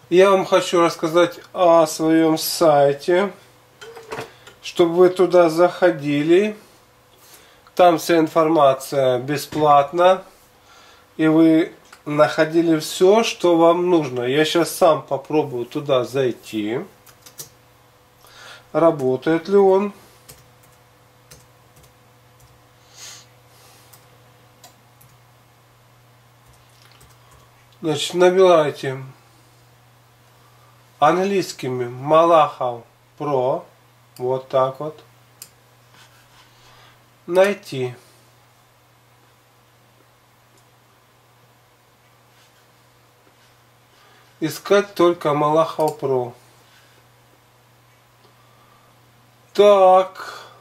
Я вам хочу рассказать о своем сайте, чтобы вы туда заходили. Там вся информация бесплатна, и вы находили все, что вам нужно. Я сейчас сам попробую туда зайти. Работает ли он? Значит, набирайте английскими Малахов Про. Вот так вот. Найти. Искать только Малахов Про. Так.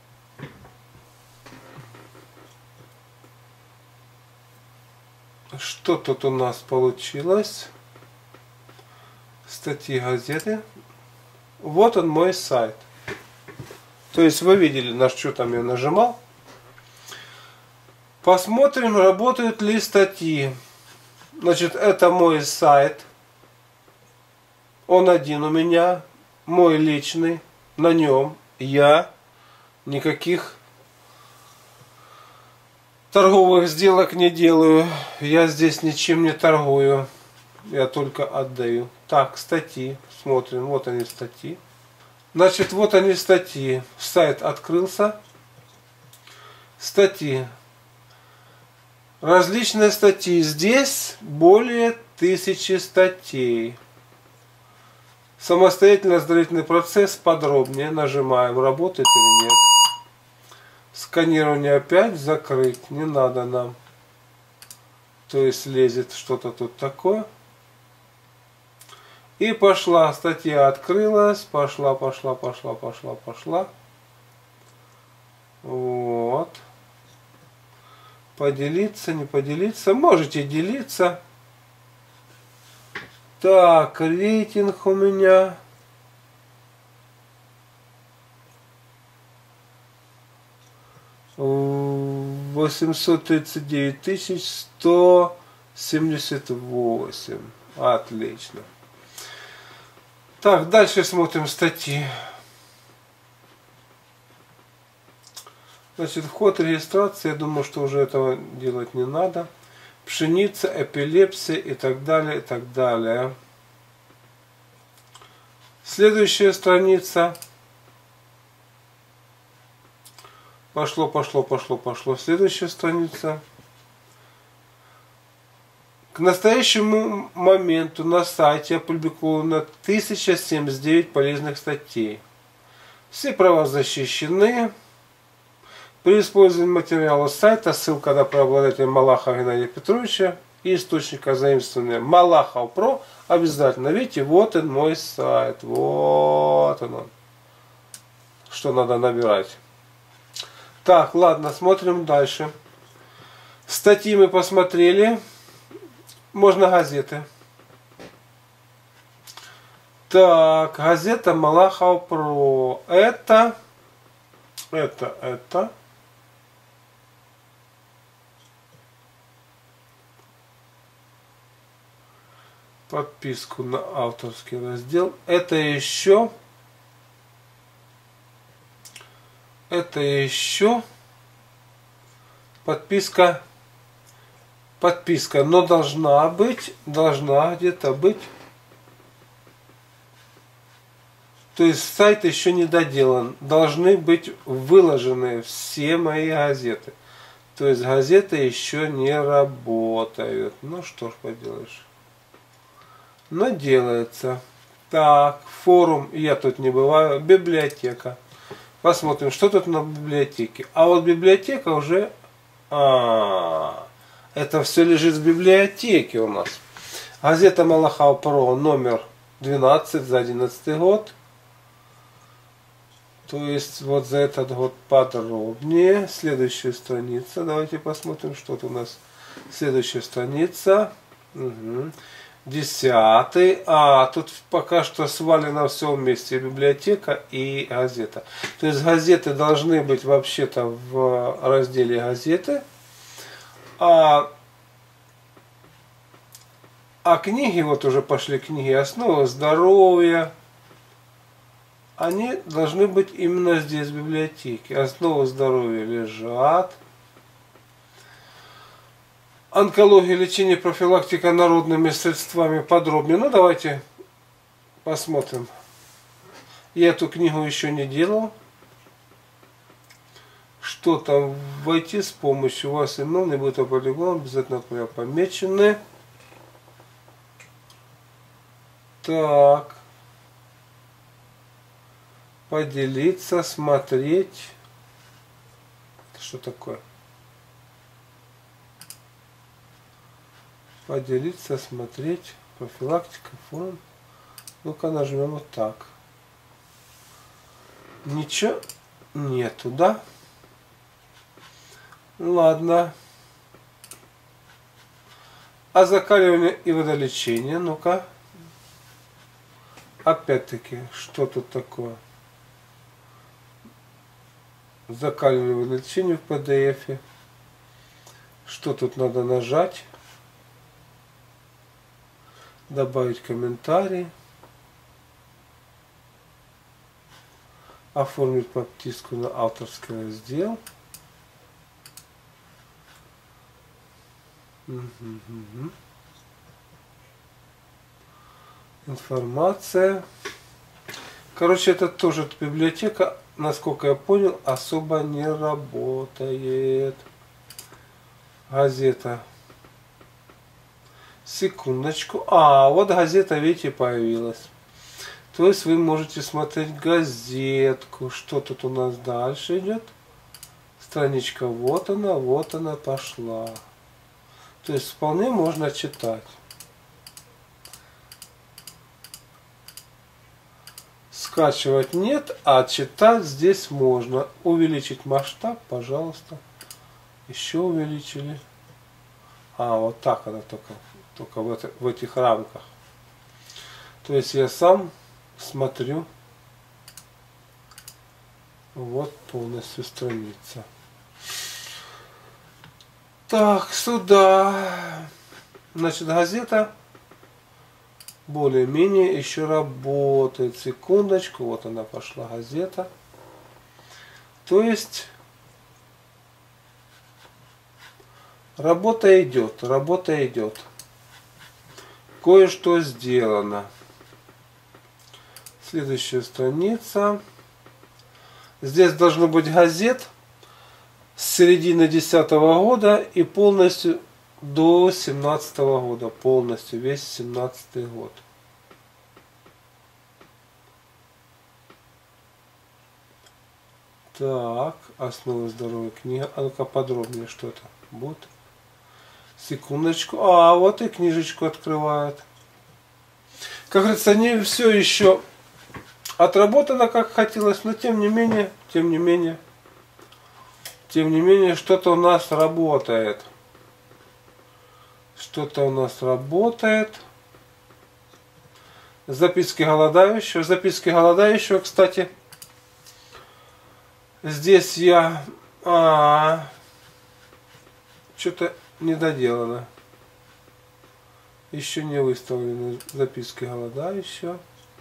Что тут у нас получилось? Статьи газеты. Вот он мой сайт. То есть вы видели, на что там я нажимал. Посмотрим, работают ли статьи. Значит, это мой сайт. Он один у меня. Мой личный. На нем я. Никаких торговых сделок не делаю. Я здесь ничем не торгую. Я только отдаю. Так, статьи. Смотрим. Вот они статьи. Значит, вот они статьи. Сайт открылся. Статьи. Различные статьи. Здесь более 1000 статей. Самостоятельный оздоровительный процесс. Подробнее. Нажимаем. Работает или нет. Сканирование опять. Закрыть. Не надо нам. То есть лезет что-то тут такое. И пошла. Статья открылась. Пошла. Вот. Поделиться, не поделиться. Можете делиться. Так, рейтинг у меня. — 839 178. Отлично. Так, дальше смотрим статьи. Значит, вход, регистрация. Я думаю, что уже этого делать не надо. Пшеница, эпилепсия и так далее, и так далее. Следующая страница. Пошло. Следующая страница. К настоящему моменту на сайте опубликовано 1079 полезных статей. Все права защищены. При использовании материала сайта ссылка на правообладателя Малахова Геннадия Петровича и источника заимствования Малахов Про обязательно. Видите, вот он мой сайт. Вот он. Что надо набирать. Так, ладно, смотрим дальше. Статьи мы посмотрели. Можно газеты. Так, газета Малахов Про. Это. Подписку на авторский раздел. Это еще подписка, но должна где-то быть. То есть сайт еще не доделан. Должны быть выложены все мои газеты. То есть газеты еще не работают. Ну что ж поделаешь. Но делается. Так, форум. Я тут не бываю. Библиотека. Посмотрим, что тут на библиотеке. А вот библиотека уже... это все лежит в библиотеке у нас. Газета Малахов Про номер 12 за 2011 год. То есть вот за этот год подробнее. Следующая страница. Давайте посмотрим, что тут у нас. Следующая страница. Угу. 10. Тут пока что свалено все вместе. Библиотека и газета. То есть газеты должны быть вообще-то в разделе газеты. А книги, вот уже пошли книги «Основа здоровья», они должны быть именно здесь, в библиотеке. «Основа здоровья» лежат. Онкология, лечение, профилактика народными средствами подробнее. Ну, давайте посмотрим. Я эту книгу еще не делал. Что там войти с помощью вас имен, не будет полигон, обязательно помечены. Так. Поделиться, смотреть. Это что такое? Поделиться, смотреть. Профилактика, фон. Ну-ка нажмем вот так. Ничего нету, да? Ладно. А закаливание и водолечение, ну-ка. Опять-таки, что тут такое? Закаливание и водолечение в PDF. Что тут надо нажать? Добавить комментарий. Оформить подписку на авторский раздел. Информация. Короче, это тоже библиотека, насколько я понял, особо не работает. Газета. Секундочку. А, вот газета, видите, появилась. То есть вы можете смотреть газетку. Что тут у нас дальше идет? Страничка, вот она пошла. То есть вполне можно читать. Скачивать нет, а читать здесь можно. Увеличить масштаб, пожалуйста. Еще увеличили. А, вот так она только в этих рамках. То есть я сам смотрю. Вот полностью страница. Так, сюда. Значит, газета более-менее еще работает. Секундочку. Вот она пошла, газета. То есть работа идет, работа идет. Кое-что сделано. Следующая страница. Здесь должно быть газет с середины 2010 года и полностью до 2017 года. Полностью весь 2017 год. Так, основа здоровья книга. А ну-ка подробнее, что это будет. Секундочку. А, вот и книжечку открывают. Как говорится, не все еще отработано, как хотелось, но тем не менее, что-то у нас работает. Что-то у нас работает. Записки голодающего. Записки голодающего, кстати, здесь я что-то недоделано. Еще не выставлены записки голодающего.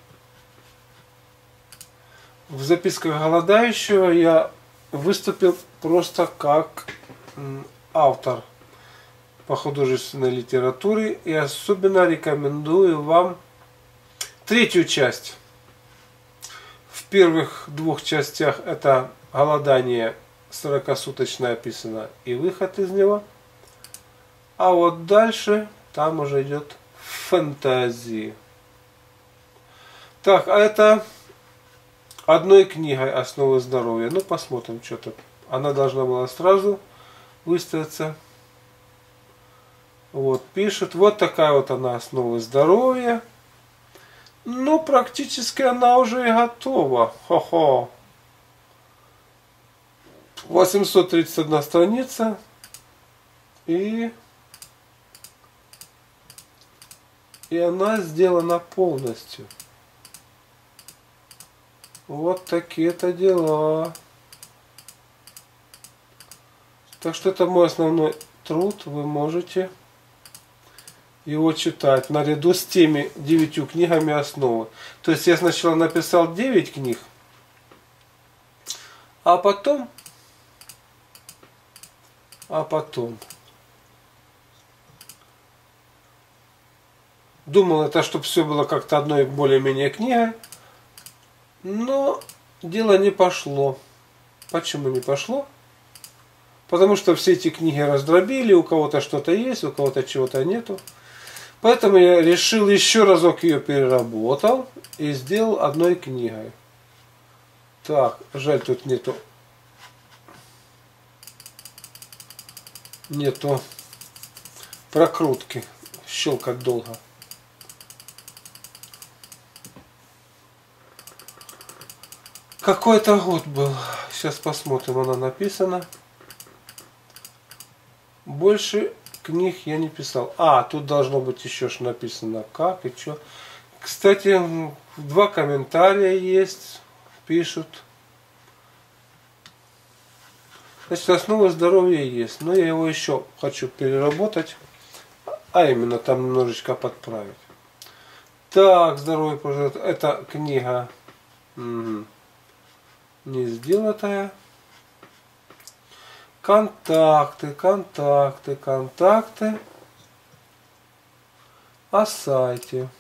В записках голодающего я выступил просто как автор по художественной литературе. И особенно рекомендую вам третью часть. В первых двух частях это голодание 40-суточное описано и выход из него. А вот дальше там уже идет фэнтези. Так, а это одной книгой «Основы здоровья». Ну, посмотрим, что тут. Она должна была сразу выставиться. Вот, пишет. Вот такая вот она «Основа здоровья». Ну, практически она уже и готова. Хо-хо. 831 страница. И она сделана полностью. Вот такие-то дела. Так что это мой основной труд. Вы можете его читать наряду с теми 9 книгами основы. То есть я сначала написал 9 книг, а потом думал, это чтобы все было как-то одной более-менее книгой, но дело не пошло. Почему не пошло? Потому что все эти книги раздробили, у кого-то что-то есть, у кого-то чего-то нету. Поэтому я решил еще разок ее переработал и сделал одной книгой. Так, жаль, тут нету прокрутки, щелкать долго. Какой-то год был, сейчас посмотрим, она написана. Больше книг я не писал. Тут должно быть еще написано как и что. Кстати, 2 комментария есть, пишут. Значит, основа здоровья есть, но я его еще хочу переработать, а именно там немножечко подправить. Так, здоровье, пожалуйста, это книга не сделанная. Контакты. О сайте.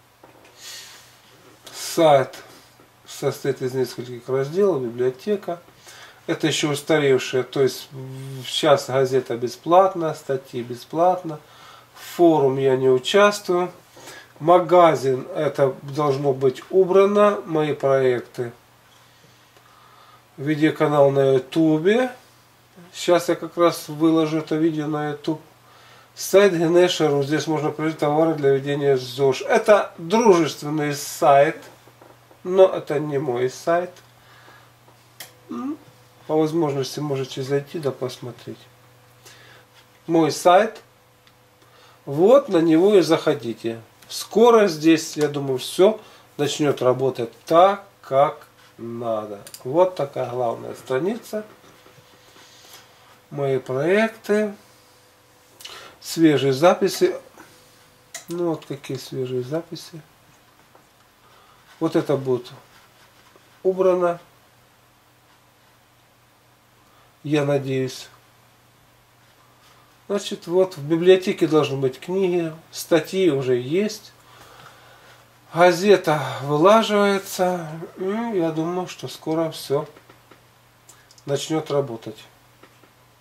Сайт состоит из нескольких разделов, библиотека. Это еще устаревшая, то есть сейчас газета бесплатна, статьи бесплатно. Форум я не участвую. Магазин, это должно быть убрано. Мои проекты. Видеоканал на ютубе. Сейчас я как раз выложу это видео на YouTube. Сайт Генешеру. Здесь можно приобрести товары для ведения ЗОЖ. Это дружественный сайт, но это не мой сайт. По возможности можете зайти да посмотреть. Мой сайт. Вот на него и заходите. Скоро здесь, я думаю, все начнет работать так, как надо. Вот такая главная страница. Мои проекты. Свежие записи. Ну вот какие свежие записи. Вот это будет убрано. Я надеюсь. Значит, вот в библиотеке должны быть книги. Статьи уже есть. Газета вылаживается. И я думаю, что скоро все начнет работать.